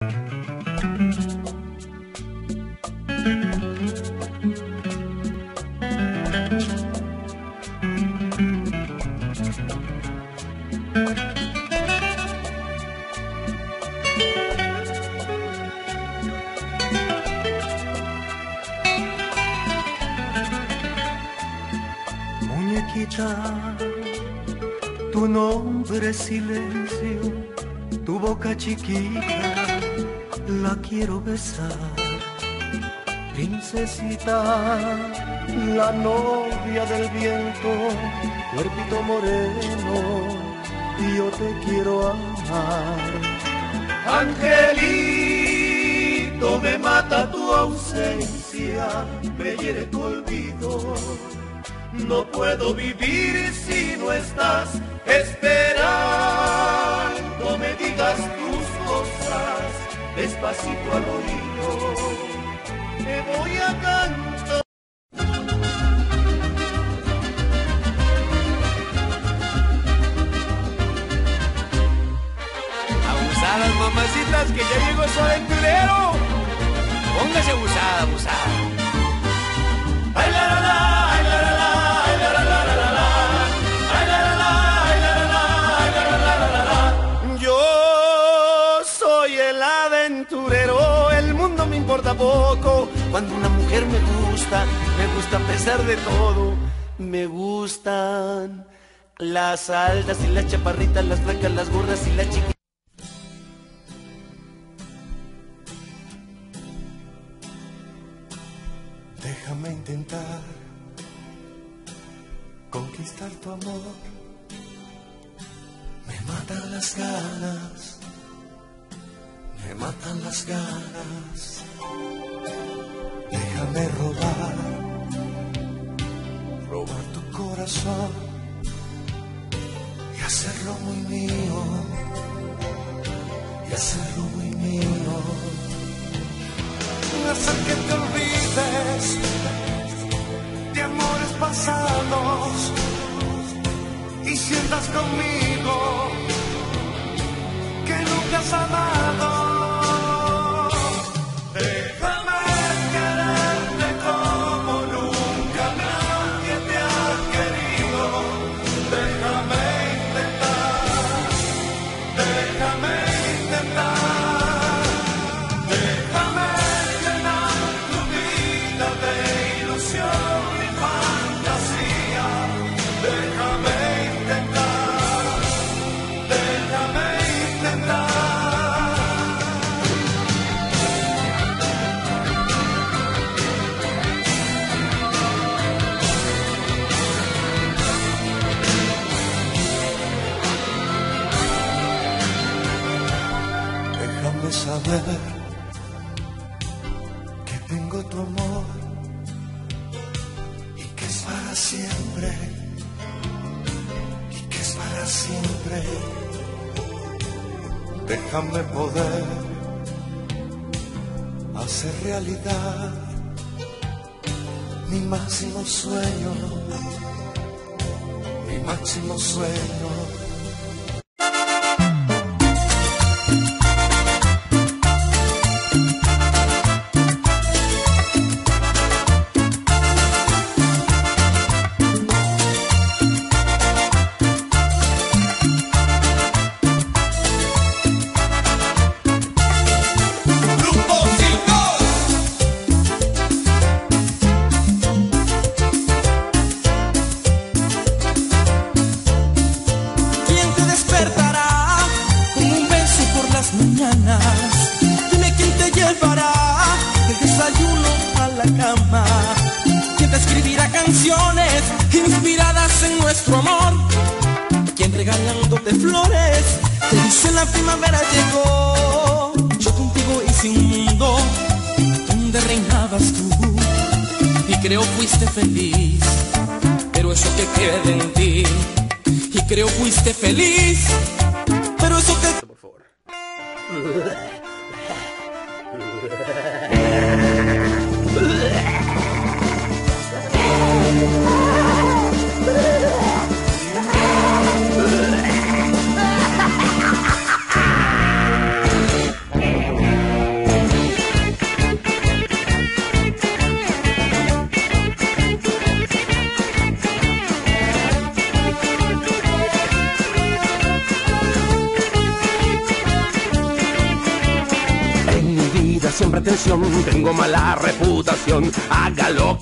Muñequita, tu nombre es silencio, tu boca chiquita, la quiero besar. Princesita, la novia del viento, cuerpito moreno, yo te quiero amar. Angelito, me mata tu ausencia, me hiere tu olvido. No puedo vivir si no estás esperando. Me digas tus cosas despacito al oído. Te voy a cantar. Abusadas, mamacitas, que ya llegó su aventurero. Póngase abusada, abusada. Ay, la, la, la. El mundo me importa poco. Cuando una mujer me gusta a pesar de todo. Me gustan las altas y las chaparritas, las flacas, las gordas y las chiquitas. Déjame intentar conquistar tu amor. Me matan las ganas. Me matan las ganas. Déjame robar tu corazón y hacerlo muy mío, y hacerlo muy mío. Hacer que te olvides de amores pasados y sientas conmigo que nunca has amado. Saber que tengo tu amor y que es para siempre, y que es para siempre. Déjame poder hacer realidad mi máximo sueño, mi máximo sueño. Dime quién te llevará el desayuno a la cama, quién te escribirá canciones inspiradas en nuestro amor, quién regalándote flores te dice la primavera llegó. Yo contigo hice un mundo donde reinabas tú y creo fuiste feliz, pero eso que queda en ti. Y creo fuiste feliz, pero eso que... Por favor. siempre atención, tengo mala reputación, hágalo.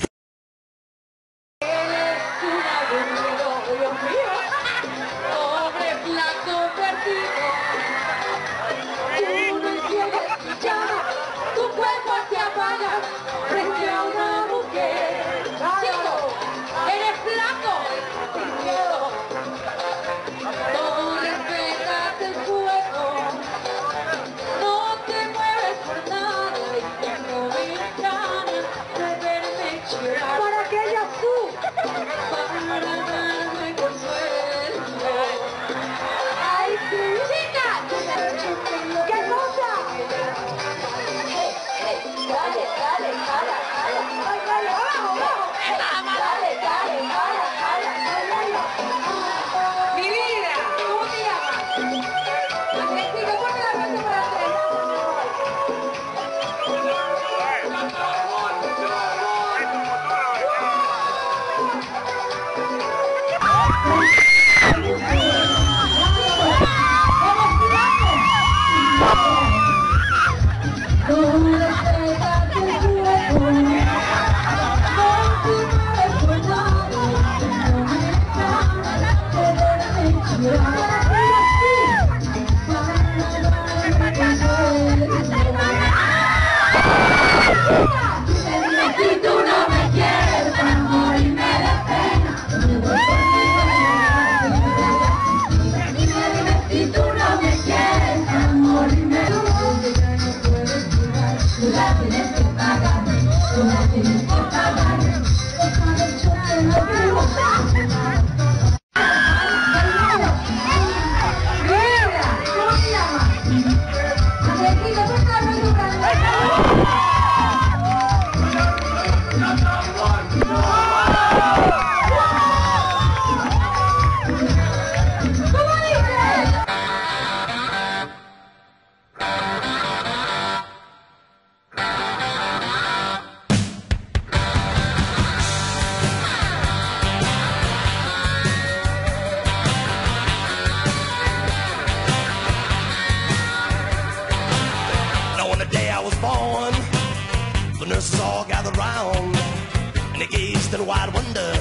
All gathered round and they gazed in wide wonder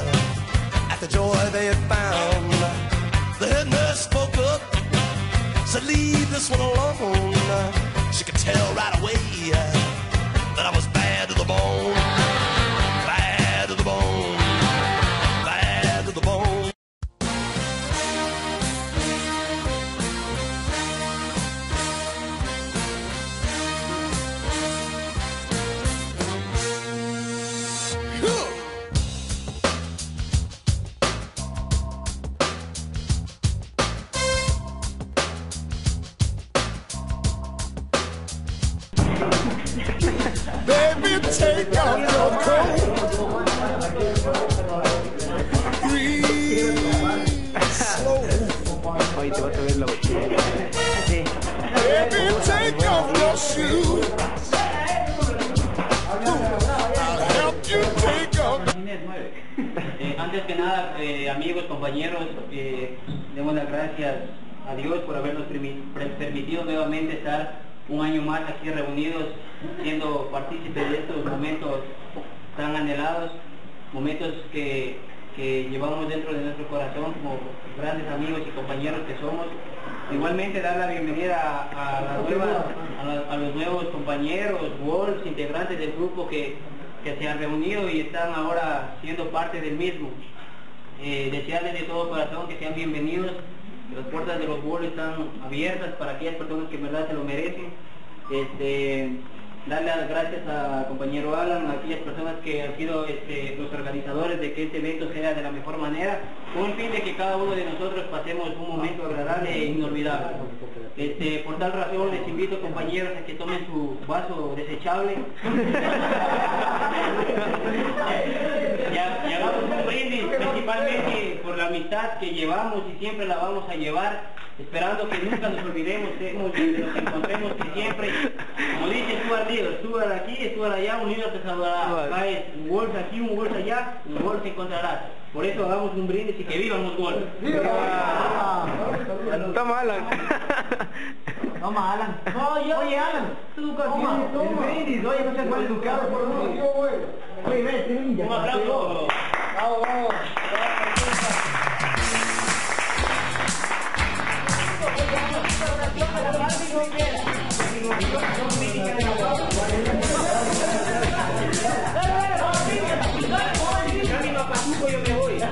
at the joy they had found. The head nurse spoke up, said, "Leave this one alone." She could tell right away that I was bad to the bone, bad to the bone, bad to the bone. Baby, take off your coat. Breathe slow. Hoy te vas a ver la botella. Sí. Baby, take off your shoes. I'll help you take off. Antes que nada, amigos, compañeros, demos las gracias a Dios por habernos permitido nuevamente estar un año más aquí reunidos, siendo partícipes de estos momentos tan anhelados, momentos que llevamos dentro de nuestro corazón como grandes amigos y compañeros que somos. Igualmente dar la bienvenida a los nuevos compañeros, Wolves, integrantes del grupo que se han reunido y están ahora siendo parte del mismo. Desearles de todo corazón que sean bienvenidos. Las puertas de los Wolves están abiertas para aquellas personas que en verdad se lo merecen. Darle las gracias a compañero Alan, a aquellas personas que han sido los organizadores de que este evento sea de la mejor manera, con el fin de que cada uno de nosotros pasemos un momento agradable e inolvidable. Por tal razón les invito, compañeros, a que tomen su vaso desechable y hagamos un brindis, principalmente por la amistad que llevamos y siempre la vamos a llevar, esperando que nunca nos olvidemos, nos encontremos que siempre, como dice Stuart Little, Stuart aquí, Stuart allá, unidos te saludará. Caes un Wolves aquí, un Wolves allá, un Wolves te encontrarás. Por eso hagamos un brindis y que vivan los Wolves. ¡Viva! Está mala. Toma, Alan. No, yo. Oye, Alan. Tu educación. El brindis. Oye, no seas mal educado, por favor. Oye, ves, un aplauso. Bravo, bravo. Yo me voy.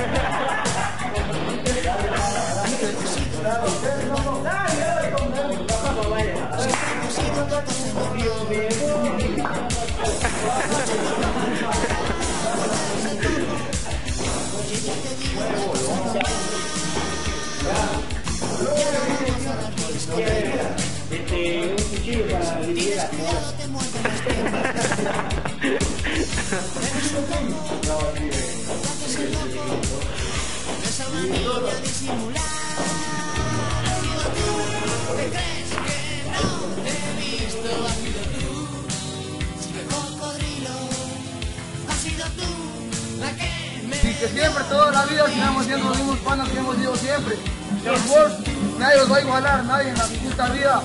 Un cuchillo para dividir la Y que siempre, toda la vida, sigamos siendo los mismos panas que hemos sido siempre. Los Wolves, nadie los va a igualar, nadie en la puta vida.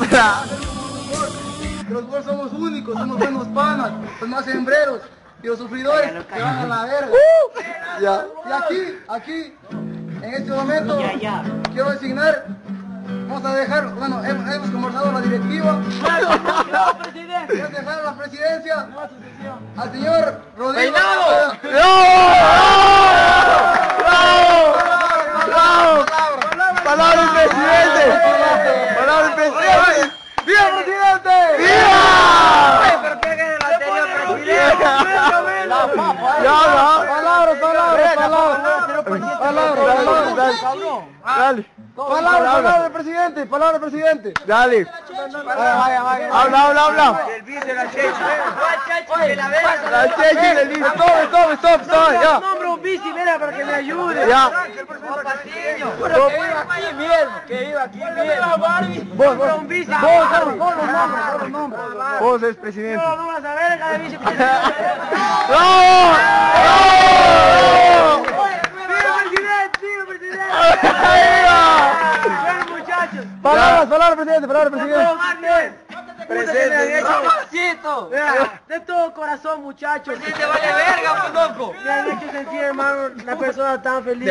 Los Wolves somos únicos, somos buenos panas, los más hembreros y los sufridores que van a la verga. Y aquí, en este momento, quiero designar, vamos a dejar, bueno, hemos conversado la directiva, vamos a dejar la presidencia al señor Rodrigo. ¡Palabra del presidente! ¡Palabra del presidente! ¡Viva presidente! ¡Viva! ¿Pero qué es el anterior presidente? Palabra del presidente. Dale. Habla. El vice de la Chechi. La Chechi del vice. Stop, ya. Nombra un vice, mira, para que me ayude. Ya. Que iba aquí mismo. Vos, Un vice. Los nombres. Vos es presidente. No, no vas a ver, cada vicepresidente. ¡Bravo! ¡Viva presidente! Bueno, muchachos. Palabra presidente. Presente. De todo corazón, muchachos. Presidente, vale verga, loco. Me han hecho sentir, hermano, una persona tan feliz.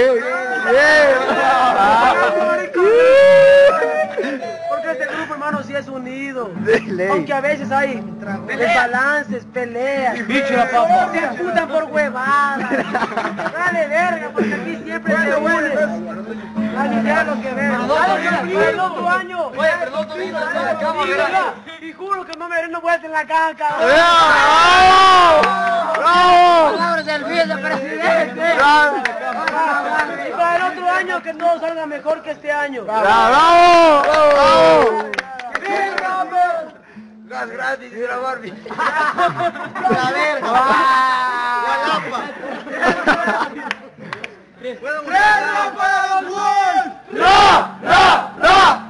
Porque este grupo, hermano, sí es unido. Aunque a veces hay desbalances, peleas. Se disputan por huevadas. Dale verga, porque aquí siempre se unen. Mira lo que ven. El otro año. Oye, pero el otro vino a la cama, y juro que no me den vuelta en la caja, cabrón. ¡Bravo! Palabras del vicepresidente. Y para el otro año que todo salga mejor que este año. ¡Bravo! Gas gratis y una Barbie. ¡La verga! ¡Gualapa! ¡No!